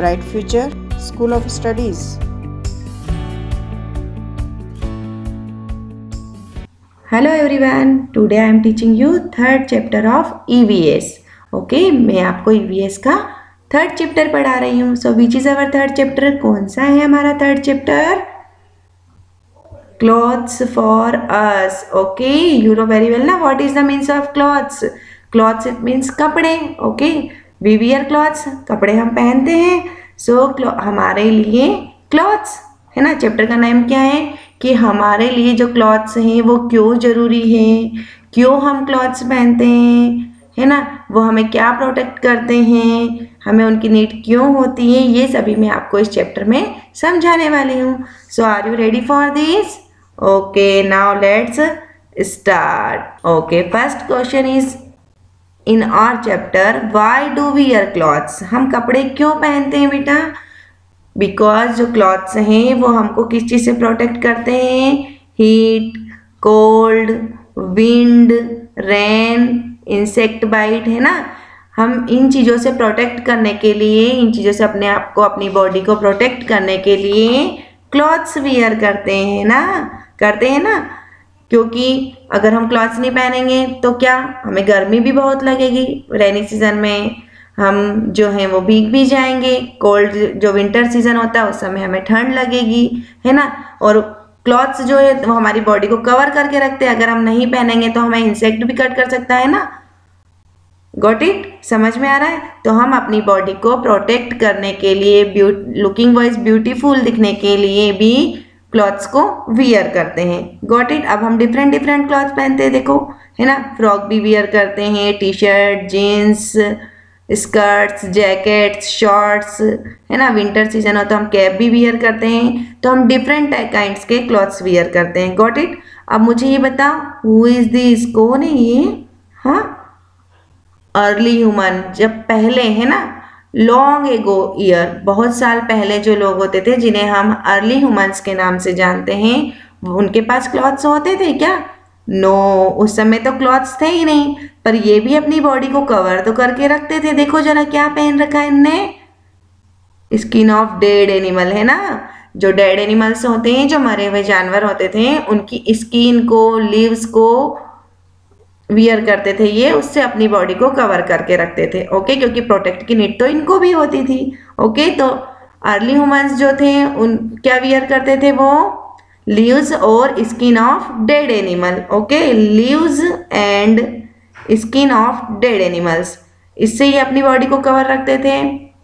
bright future, School of Studies. Hello everyone, today I am teaching you third chapter of EVS. Okay, मैं आपको EVS का third chapter पढ़ा रही हूँ. So which is our third chapter? कौन सा है हमारा third chapter? Clothes for us. Okay, you know very well ना what is the means of clothes? Clothes it means कपड़े. Okay, we wear clothes. कपड़े हम पहनते हैं. So हमारे लिए clothes है ना. चैप्टर का नाम क्या है कि हमारे लिए जो क्लॉथ्स हैं वो क्यों ज़रूरी है, क्यों हम क्लॉथ्स पहनते हैं, है ना, वो हमें क्या प्रोटेक्ट करते हैं, हमें उनकी नीड क्यों होती है, ये सभी मैं आपको इस चैप्टर में समझाने वाली हूँ. So are you ready for this? Okay, now let's start. Okay, first question is in our chapter, why do we wear clothes? हम कपड़े क्यों पहनते हैं बेटा? बिकॉज जो क्लॉथ्स हैं वो हमको किस चीज़ से प्रोटेक्ट करते हैं? Heat, cold, wind, rain, insect bite, है ना. हम इन चीज़ों से प्रोटेक्ट करने के लिए, इन चीज़ों से अपने आप को, अपनी बॉडी को प्रोटेक्ट करने के लिए क्लॉथ्स वियर करते हैं ना. क्योंकि अगर हम क्लॉथ्स नहीं पहनेंगे तो क्या, हमें गर्मी भी बहुत लगेगी. रेनी सीजन में हम जो हैं वो भीग भी जाएंगे. कोल्ड जो विंटर सीजन होता है उस समय हमें ठंड लगेगी, है ना. और क्लॉथ्स जो है वो हमारी बॉडी को कवर करके रखते हैं. अगर हम नहीं पहनेंगे तो हमें इंसेक्ट भी कट कर सकता है ना. Got it? समझ में आ रहा है? तो हम अपनी बॉडी को प्रोटेक्ट करने के लिए, लुकिंग वाइज ब्यूटीफुल दिखने के लिए भी क्लॉथ्स को वियर करते हैं. Got it? अब हम डिफरेंट क्लॉथ्स पहनते हैं, देखो, है ना. फ्रॉक भी वियर करते हैं, T-shirt, jeans, skirts, jackets, shorts, है ना. विंटर सीजन हो तो हम कैप भी वियर करते हैं. तो हम डिफरेंट काइंड्स के क्लॉथ्स वियर करते हैं. Got it? अब मुझे ये बताओ, हु इज दिस? कौन है ये? हाँ, अर्ली ह्यूमन. जब पहले, है ना, लॉन्ग एगो ईयर, बहुत साल पहले जो लोग होते थे जिन्हें हम अर्ली ह्यूमन्स के नाम से जानते हैं, उनके पास क्लॉथ्स होते थे क्या? नो, उस समय तो क्लॉथ्स थे ही नहीं. पर ये भी अपनी बॉडी को कवर तो करके रखते थे. देखो जरा क्या पहन रखा है इनने? स्किन ऑफ डेड एनिमल, है ना. जो डेड एनिमल्स होते हैं, जो मरे हुए जानवर होते थे, उनकी स्किन को, लीव्स को वियर करते थे ये. उससे अपनी बॉडी को कवर करके रखते थे. ओके, क्योंकि प्रोटेक्ट की नीड तो इनको भी होती थी. ओके, तो अर्ली ह्यूमन्स जो थे उन क्या वियर करते थे? वो लीव्स और skin of dead animal. Okay, leaves and skin of dead animals, इससे ही अपनी बॉडी को कवर रखते थे.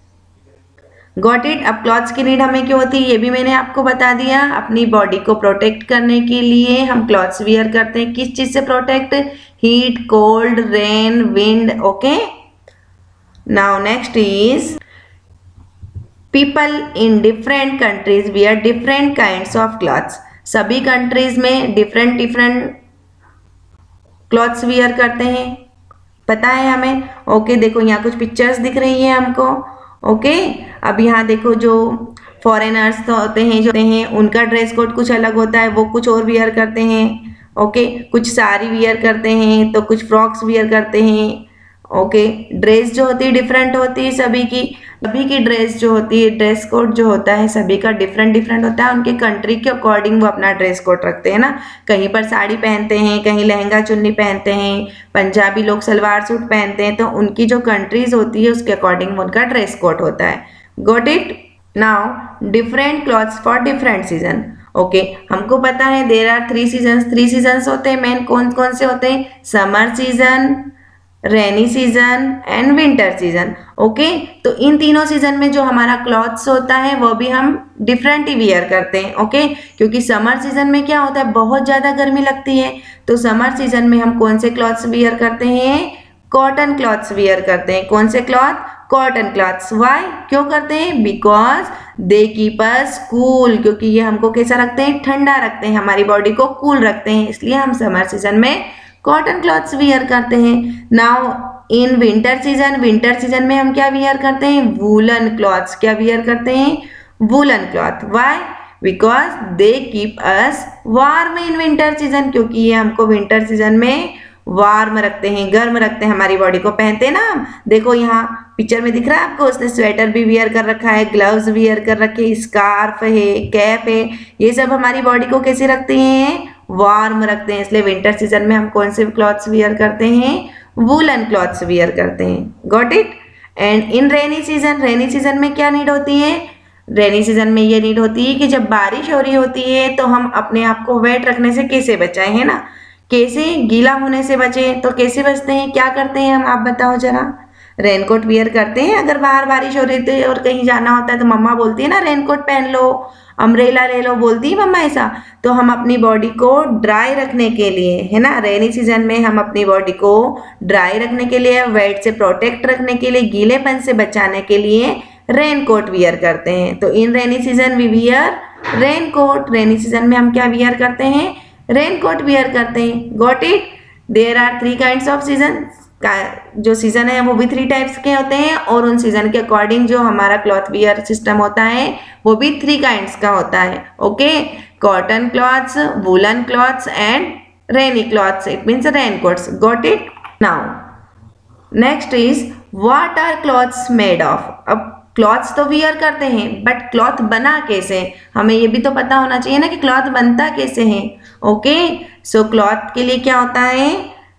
Got it? अब क्लॉथ्स की नीड हमें क्यों होती है ये भी मैंने आपको बता दिया. अपनी बॉडी को प्रोटेक्ट करने के लिए हम क्लॉथ्स वियर करते हैं. किस चीज से protect? Heat, cold, rain, wind. Okay, now next is people in different countries wear different kinds of clothes. सभी कंट्रीज में डिफरेंट क्लॉथ्स वियर करते हैं, पता है हमें. ओके, देखो यहाँ कुछ पिक्चर्स दिख रही है हमको. ओके, अब यहाँ देखो जो फॉरेनर्स तो होते हैं, जो हैं, उनका ड्रेस कोड कुछ अलग होता है, वो कुछ और वियर करते हैं. ओके, कुछ साड़ी वियर करते हैं तो कुछ फ्रॉक्स वियर करते हैं. ओके, ड्रेस जो होती है डिफरेंट होती है सभी की ड्रेस जो होती है, ड्रेस कोड जो होता है सभी का डिफरेंट होता है. उनके कंट्री के अकॉर्डिंग वो अपना ड्रेस कोड रखते हैं ना. कहीं पर साड़ी पहनते हैं, कहीं लहंगा चुन्नी पहनते हैं, पंजाबी लोग सलवार सूट पहनते हैं. तो उनकी जो कंट्रीज होती है उसके अकॉर्डिंग उनका ड्रेस कोड होता है. Got it? Now different clothes for different season. Okay, हमको पता है देयर आर थ्री सीजन्स होते हैं. मेन कौन कौन से होते हैं? Summer season, rainy season and winter season. Okay, तो इन तीनों सीजन में जो हमारा क्लॉथ्स होता है वो भी हम डिफरेंट ही वियर करते हैं. ओके, क्योंकि समर सीजन में क्या होता है, बहुत ज़्यादा गर्मी लगती है. तो समर सीजन में हम कौन से क्लॉथ्स वियर करते हैं? कॉटन क्लॉथ्स वियर करते हैं. कौन से क्लॉथ? Cotton clothes. वाई? क्यों करते हैं? Because they keep us cool. क्योंकि ये हमको कैसा रखते हैं? ठंडा रखते हैं, हमारी बॉडी को कूल रखते हैं. इसलिए हम समर सीजन में कॉटन क्लॉथ्स वियर करते हैं. नाउ इन विंटर सीजन में हम क्या वियर करते हैं? Woollen clothes. क्या वियर करते हैं? Woollen cloth. Why? Because they keep us warm in winter season. क्योंकि ये हमको विंटर सीजन में वार्म रखते हैं, गर्म रखते हैं हमारी बॉडी को, पहनते हैं ना हम। देखो यहाँ पिक्चर में दिख रहा है आपको, उसने स्वेटर भी वियर कर रखा है, ग्लव्स वियर कर रखे, स्कार्फ है, कैप है, ये सब हमारी बॉडी को कैसे रखते हैं, वार्म रखते हैं। इसलिए विंटर सीजन में हम कौन से क्लॉथ्स वियर करते हैं, वूलन क्लॉथ्स वियर करते हैं। Got it. And in rainy season में क्या नीड होती है, रेनी सीजन में ये नीड होती है कि जब बारिश हो रही होती है तो हम अपने आप को वेट रखने से कैसे बचाएं, है ना, कैसे गीला होने से बचें। तो कैसे बचते हैं, क्या करते हैं हम, आप बताओ जरा। रेनकोट वियर करते हैं, अगर बाहर बारिश हो रही है और कहीं जाना होता है तो मम्मा बोलती है ना रेनकोट पहन लो, अम्ब्रेला ले लो, बोलती है मम्मा ऐसा। तो हम अपनी बॉडी को ड्राई रखने के लिए, है ना, रेनी सीजन में हम अपनी बॉडी को ड्राई रखने के लिए, वेट से प्रोटेक्ट रखने के लिए, गीलेपन से बचाने के लिए रेनकोट वियर करते हैं। तो in rainy season we wear raincoat. Rainy season में हम क्या वियर करते हैं, रेनकोट वियर करते हैं। Got it. There are 3 kinds of season, जो सीजन है वो भी 3 टाइप्स के होते हैं, और उन सीजन के अकॉर्डिंग जो हमारा क्लॉथ वियर सिस्टम होता है वो भी 3 काइंड्स का होता है। Okay, cotton clothes, woollen clothes and rainy clothes, it means raincoats. Got it. Now next is what are clothes made of. अब क्लॉथ्स तो वियर करते हैं, बट क्लॉथ बना कैसे, हमें ये भी तो पता होना चाहिए ना कि क्लॉथ बनता कैसे है। ओके, सो क्लॉथ के लिए क्या होता है,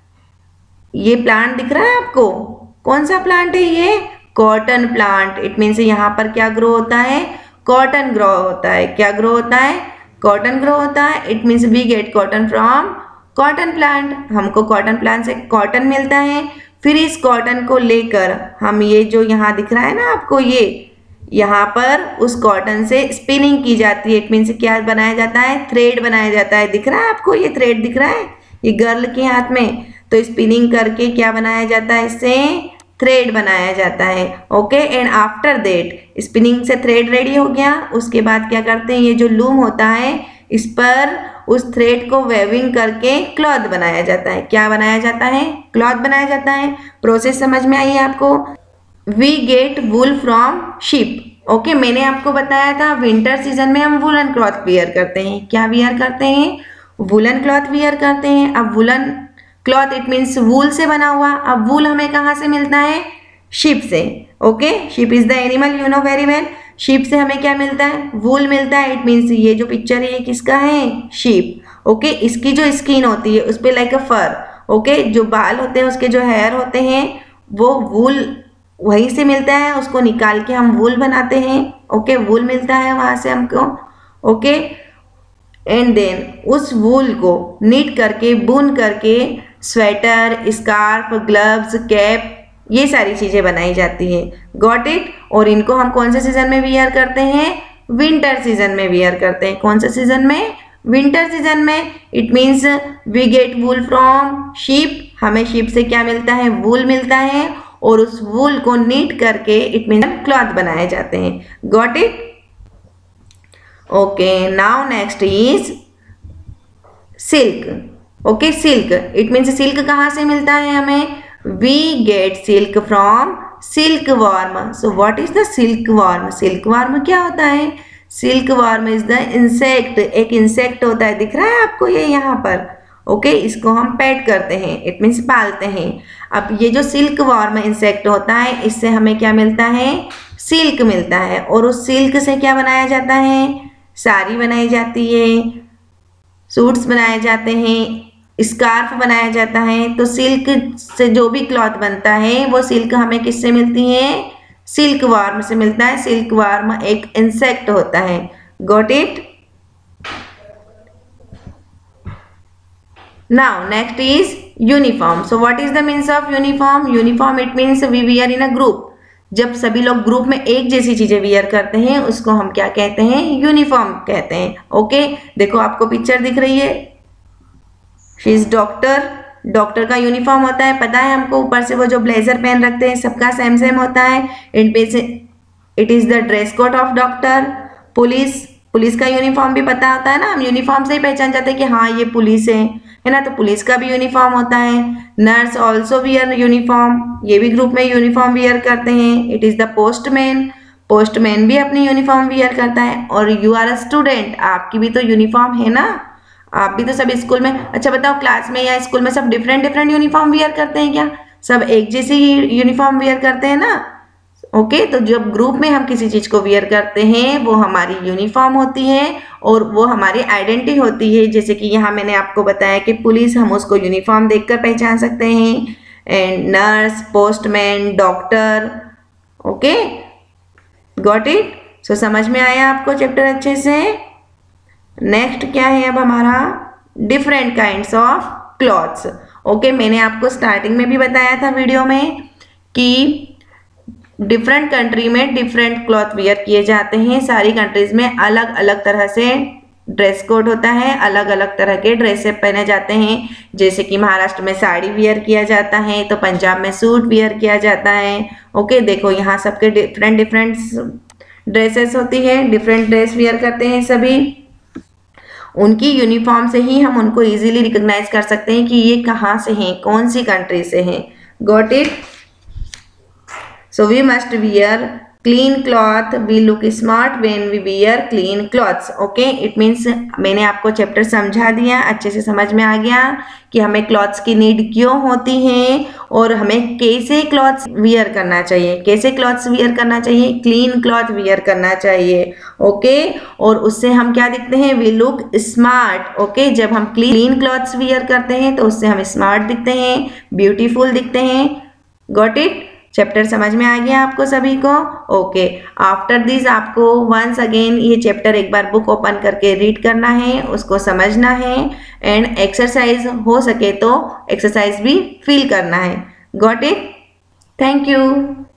ये प्लांट दिख रहा है आपको, कौन सा प्लांट है ये, कॉटन प्लांट। इट मीन्स यहाँ पर क्या ग्रो होता है, कॉटन ग्रो होता है। क्या ग्रो होता है, कॉटन ग्रो होता है। It means we get cotton from cotton plant, हमको कॉटन प्लांट से कॉटन मिलता है। फिर इस कॉटन को लेकर हम ये जो यहाँ दिख रहा है ना आपको, ये यहाँ पर उस कॉटन से स्पिनिंग की जाती है। इट मीन्स क्या बनाया जाता है, थ्रेड बनाया जाता है। दिख रहा है आपको, ये थ्रेड दिख रहा है, ये गर्ल के हाथ में। तो स्पिनिंग करके क्या बनाया जाता है, इससे थ्रेड बनाया जाता है। Okay, and after that spinning से थ्रेड रेडी हो गया, उसके बाद क्या करते हैं, ये जो लूम होता है इस पर उस थ्रेड को वेविंग करके क्लॉथ बनाया जाता है। क्या बनाया जाता है, क्लॉथ बनाया जाता है। प्रोसेस समझ में आई है आपको। We get wool from sheep. Okay, मैंने आपको बताया था विंटर सीजन में हम वुलन क्लॉथ वियर करते हैं। क्या वियर करते हैं, वुलन क्लॉथ वियर करते हैं। अब woollen cloth it means wool से बना हुआ। अब वूल हमें कहाँ से मिलता है, शीप से। Okay, sheep is the animal, you know very well. Sheep से हमें क्या मिलता है, वूल मिलता है। इट मीन्स ये जो पिक्चर है ये किसका है, शीप। ओके, इसकी जो स्किन होती है उस पर लाइक अ फर। ओके, जो बाल होते हैं उसके जो हेयर होते हैं वो वूल वहीं से मिलता है, उसको निकाल के हम वूल बनाते हैं। ओके, वूल मिलता है वहाँ से हमको। ओके, एंड देन उस वूल को नीट करके, बुन करके स्वेटर, स्कार्फ, ग्लव्स, कैप, ये सारी चीज़ें बनाई जाती है। Got it. और इनको हम कौन से सीजन में वियर करते हैं, विंटर सीजन में वियर करते हैं। कौन से सीजन में, विंटर सीजन में। It means we get wool from sheep. हमें शीप से क्या मिलता है, वूल मिलता है, और उस वूल को नीट करके इट मीन्स क्लॉथ बनाए जाते हैं। Got it. Okay, now next is silk. Okay, silk it means silk कहाँ से मिलता है हमें, we get silk from silkworm. So what is the silkworm, silkworm क्या होता है, silkworm is the insect. एक insect होता है, दिख रहा है आपको ये यहाँ पर। ओके, इसको हम पेट करते हैं, इट मीन्स पालते हैं। अब ये जो सिल्क वर्म इंसेक्ट होता है इससे हमें क्या मिलता है, सिल्क मिलता है। और उस सिल्क से क्या बनाया जाता है, साड़ी बनाई जाती है, सूट्स बनाए जाते हैं, स्कार्फ बनाया जाता है। तो सिल्क से जो भी क्लॉथ बनता है वो सिल्क हमें किससे मिलती है, सिल्क वर्म से मिलता है। सिल्क वर्म एक इंसेक्ट होता है। Got it. Now next is uniform. So what is the means of uniform, uniform it means we wear in a group. जब सभी लोग ग्रुप में एक जैसी चीजें वियर करते हैं उसको हम क्या कहते हैं, यूनिफॉर्म कहते हैं। ओके, देखो आपको पिक्चर दिख रही है, शी इज डॉक्टर। डॉक्टर का यूनिफॉर्म होता है, पता है हमको, ऊपर से वो जो ब्लेजर पहन रखते हैं सबका सेम सेम होता है। It is the dress code of doctor. Police का यूनिफॉर्म भी पता होता है ना, हम यूनिफॉर्म से ही पहचान जाते हैं कि हाँ ये पुलिस है ना। तो पुलिस का भी यूनिफॉर्म होता है। नर्स ऑल्सो वियर यूनिफॉर्म, ये भी ग्रुप में यूनिफॉर्म वियर करते हैं। It is the postman, postman भी अपनी यूनिफॉर्म वियर करता है। और यू आर अ स्टूडेंट, आपकी भी तो यूनिफॉर्म है ना, आप भी तो सब स्कूल में, अच्छा बताओ क्लास में या स्कूल में सब डिफरेंट डिफरेंट यूनिफॉर्म वियर करते हैं क्या? सब एक जैसी यूनिफॉर्म वियर करते हैं ना? ओके, तो जब ग्रुप में हम किसी चीज को वियर करते हैं वो हमारी यूनिफॉर्म होती है और वो हमारी आइडेंटिटी होती है। जैसे कि यहाँ मैंने आपको बताया कि पुलिस, हम उसको यूनिफॉर्म देखकर पहचान सकते हैं, and nurse, postman, doctor. Okay, got it? So समझ में आया आपको चैप्टर अच्छे से? नेक्स्ट क्या है अब हमारा? Different kinds of clothes. Okay, मैंने आपको स्टार्टिंग में भी बताया था वीडियो में कि डिफरेंट कंट्री में डिफरेंट क्लॉथ वियर किए जाते हैं। सारी कंट्रीज में अलग अलग तरह से ड्रेस कोड होता है, अलग अलग तरह के ड्रेसेस पहने जाते हैं। जैसे कि महाराष्ट्र में साड़ी वियर किया जाता है, तो पंजाब में सूट वियर किया जाता है। ओके, देखो यहाँ सबके डिफरेंट डिफरेंट ड्रेसेस होती है, डिफरेंट ड्रेस वियर करते हैं सभी। उनकी यूनिफॉर्म से ही हम उनको इजीली रिकॉग्नाइज कर सकते हैं कि ये कहाँ से हैं, कौन सी कंट्री से हैं। Got it? So we must wear clean cloth. We look smart when we wear clean clothes. Okay, it means मैंने आपको चैप्टर समझा दिया, अच्छे से समझ में आ गया कि हमें क्लॉथ्स की नीड क्यों होती है और हमें कैसे क्लॉथ्स वियर करना चाहिए। कैसे क्लॉथ्स वियर करना चाहिए? क्लीन क्लॉथ वियर करना चाहिए। ओके, और उससे हम क्या दिखते हैं? We look smart. ओके, जब हम क्लीन क्लॉथ्स वियर करते हैं तो उससे हम स्मार्ट दिखते हैं, ब्यूटीफुल दिखते हैं। Got it? चैप्टर समझ में आ गया आपको सभी को? ओके, आफ्टर दिस आपको वंस अगेन ये चैप्टर एक बार बुक ओपन करके रीड करना है, उसको समझना है, एंड एक्सरसाइज हो सके तो एक्सरसाइज भी फील करना है। Got it? Thank you.